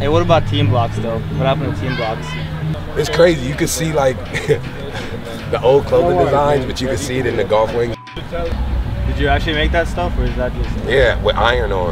Hey, what about team blocks though? What happened to team blocks? It's crazy. You can see like the old clothing designs, but you can see it in the GolfWang. Did you actually make that stuff, or is that just? Yeah, with iron on.